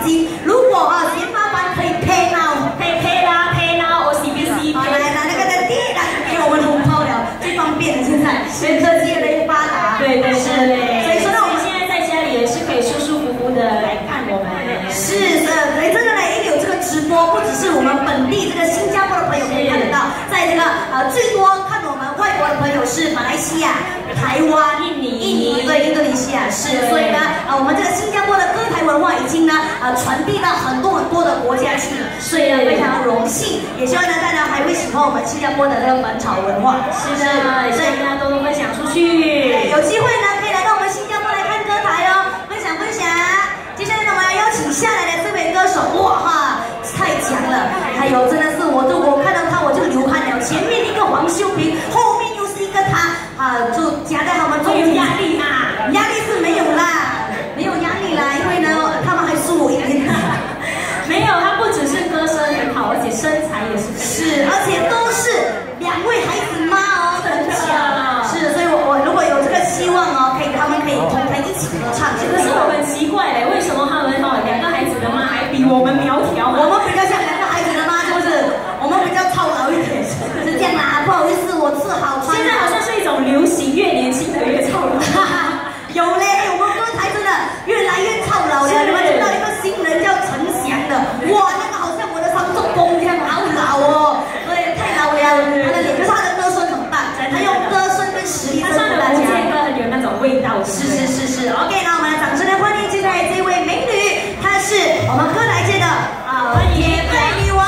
金。如果嫌麻烦，可以配啦，OCBC。好，来那个第一来给我们红包了，最方便的现在，全科技越来越发达。对，是嘞。所以说呢，我们现在在家里也是可以舒舒服服的来看我们。是的，所以真的呢，因为有这个直播，不只是我们本地这个新加坡的朋友可以看得到，在这个最多看我们外国的朋友是马来西亚、台湾、印尼对，印度尼西亚是，所以呢，我们这个新加坡的歌台文化已经呢传递到很多的国家去了，所以呢非常荣幸，也希望呢大家还会喜欢我们新加坡的这个本草文化。是的，所以大家多多分享出去。有机会呢可以来到我们新加坡来看歌台哦，分享。接下来呢我要邀请下来的这位歌手，哇哈，太强了！还有真的是我看到他我就流汗了，前面一个黄秀平，后面又是一个他就夹在他们中间。压力啊，压力是没有啦，没有压力啦，因为呢他们还输我一点。没有，他不只是歌声很好，而且身材也是，而且都是2位孩子妈哦，很强。是，所以我如果有这个希望哦，他们可以同台一起合唱。可是我很奇怪嘞，为什么他们2个孩子的妈还比我们苗条？我们比较像2个孩子的妈，是不是？我们比较操劳一点，是这样啦。不好意思，我是好穿。现在好像是一种流行，越年轻的越操劳。有嘞，我们歌台真的越来越操劳了。你们知道一个新人叫陈翔的，哇，那个好像我的长中公这样，好老哦，对，太老了。他的脸，可是他的歌声很棒，他用歌声跟实力征服大家。歌很有那种味道。是。OK， 那我们来掌声来欢迎接下来这位美女，她是我们歌台界的野队女王。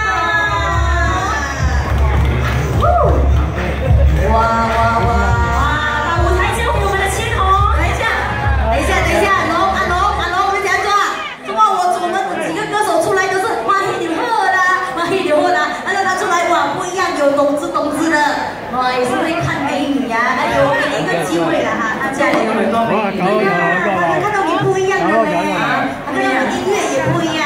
哇！把舞台交给我们的千红。等一下，阿龙，我们怎样做啊？我们几个歌手出来都是马黑牛赫啦，那个他出来哇不一样，有懂之的，哇也是会看美女呀，有给你一个机会了哈，他家里有很多美女，看到你不一样的嘞，他跟音乐也不一样。